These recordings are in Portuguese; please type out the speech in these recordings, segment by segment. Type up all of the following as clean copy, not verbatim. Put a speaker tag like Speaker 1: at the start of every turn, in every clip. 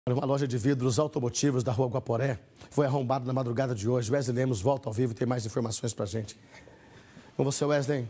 Speaker 1: Uma loja de vidros automotivos da Rua Guaporé foi arrombada na madrugada de hoje. Wesley Lemos volta ao vivo e tem mais informações pra gente. Com você, Wesley.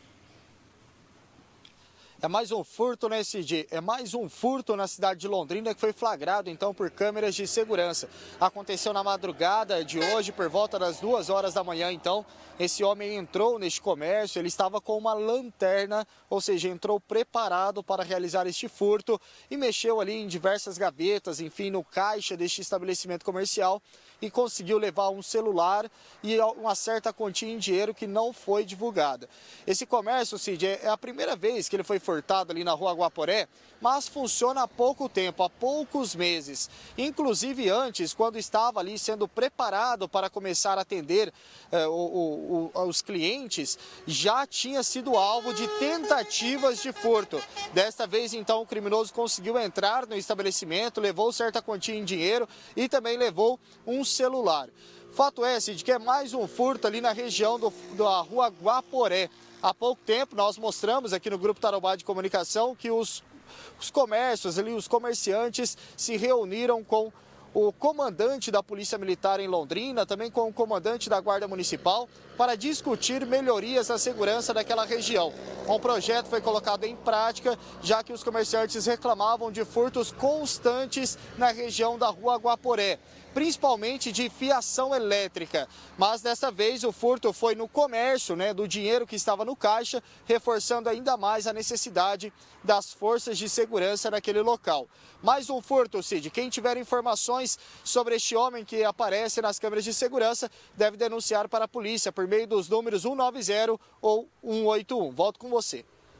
Speaker 2: É mais um furto, né, Cid? É mais um furto na cidade de Londrina que foi flagrado, então, por câmeras de segurança. Aconteceu na madrugada de hoje, por volta das 2 horas da manhã, então. Esse homem entrou neste comércio, ele estava com uma lanterna, ou seja, entrou preparado para realizar este furto e mexeu ali em diversas gavetas, enfim, no caixa deste estabelecimento comercial e conseguiu levar um celular e uma certa quantia em dinheiro que não foi divulgada. Esse comércio, Cid, é a primeira vez que ele foi furtado ali na Rua Guaporé, mas funciona há pouco tempo, há poucos meses. Inclusive antes, quando estava ali sendo preparado para começar a atender os clientes, já tinha sido alvo de tentativas de furto. Desta vez, então, o criminoso conseguiu entrar no estabelecimento, levou certa quantia em dinheiro e também levou um celular. Fato é, Cid, que é mais um furto ali na região da Rua Guaporé. Há pouco tempo nós mostramos aqui no Grupo Tarobá de Comunicação que os comércios ali, os comerciantes se reuniram com o comandante da Polícia Militar em Londrina, também com o comandante da Guarda Municipal, para discutir melhorias na segurança daquela região. Um projeto foi colocado em prática, já que os comerciantes reclamavam de furtos constantes na região da Rua Guaporé, principalmente de fiação elétrica. Mas dessa vez o furto foi no comércio, do dinheiro que estava no caixa, reforçando ainda mais a necessidade das forças de segurança naquele local. Mais um furto, Cid. Quem tiver informações sobre este homem que aparece nas câmeras de segurança deve denunciar para a polícia por meio dos números 190 ou 181. Volto com você.